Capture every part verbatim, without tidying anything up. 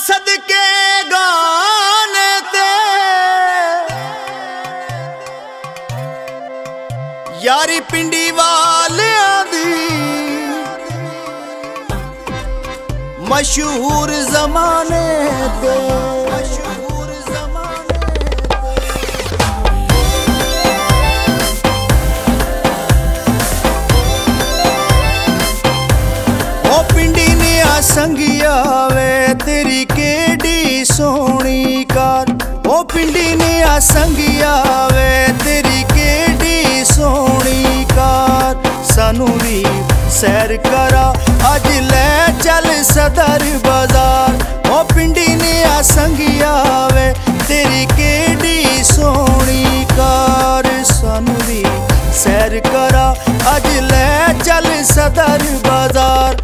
सदके गाने ते यारी पिंडी वालियां दी मशहूर जमाने ते मशहूर जमाने ओ पिंडी ने आ संगिया वे तेरी केडी सोहनी कार। ओ पिंडी ने आ संगिया वे तेरी केडी सोहनी कार। सानू भी सैर करा अज ले चल सदर बाजार। ओ पिंडी ने आ संगिया वे तेरी केडी सोहनी कार। सानू भी सैर करा अज ले चल सदर बाजार।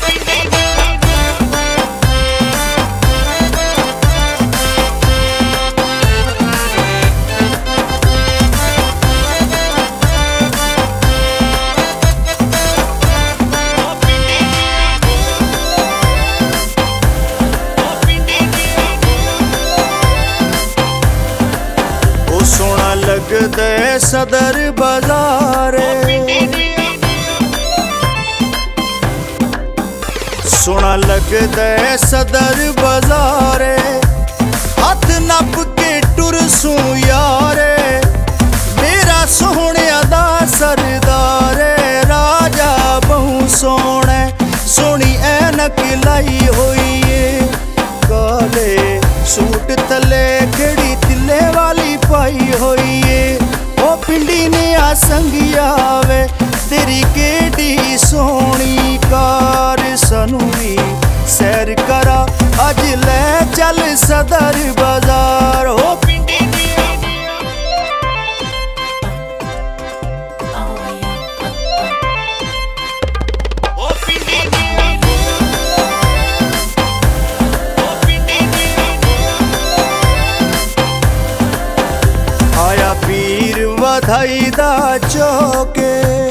सोना लगदे सदर बाजारे, सोना लगदे सदर बाजारे। हथ नप के टुर सू यारे मेरा सोहने दा सरदारे। राजा बहु सोने सोनी ऐनक लाई होई है। काले सूट तले खड़ी तिले वाली पाई होई है। ओ पिंडी ने आ संगिया वे तेरी केडी सोहनी कार। सानू भी सैर करा अज ले चल सदर बाजार। ओ पिंडी आया पीर वधाई दा चौके,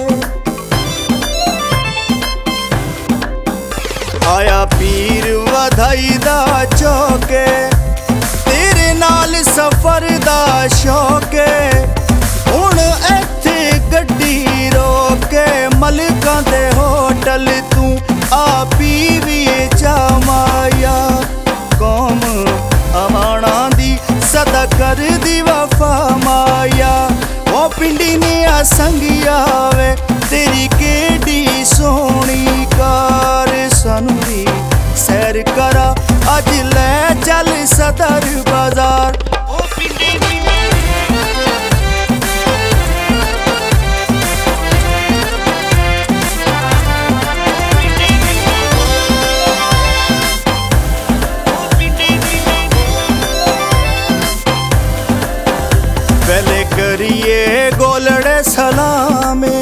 आया पीर वधाई दा चौके। तेरे नाल सफर दा शौके हुण इत्थे गड्डी रोके। मलकां दे होटल तू आ पीवीए चा माया। कौम अमाना दी सदा कर दी वफा माया। ओ पिंडी ने आ संगिया वे तेरी केडी सोहनी कार। सानू भी सैर करा अज ले चल सदर बाजार। पहले करिए गोलड़े सलामे,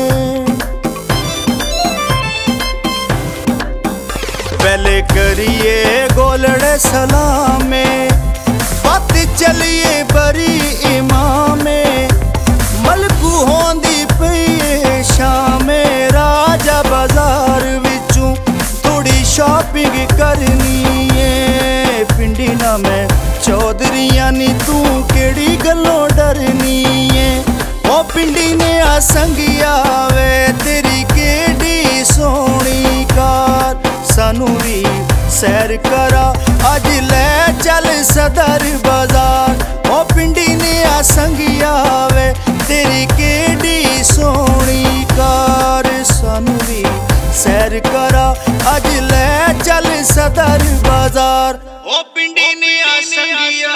पहले करिए गोलड़े सलामे। बात चलिए बरी इमामे मलकू होंदी पई शामे। राजा बाजार विचों थोड़ी शॉपिंग करनी है। पिंडी ना मैं चौधरिया नी तू केड़ी गल्लों डरनी है। ओ पिंडी ने आ संगिया वे तेरी केडी सोहनी कार। सानू भी सैर करा अज ले चल सदर बाजार। ओ पिंडी ने आ संगिया वे तेरी केडी सोहनी कार। सानू भी सैर करा अज ले चल सदर बाजार। ओ पिंडी ने आ संगिया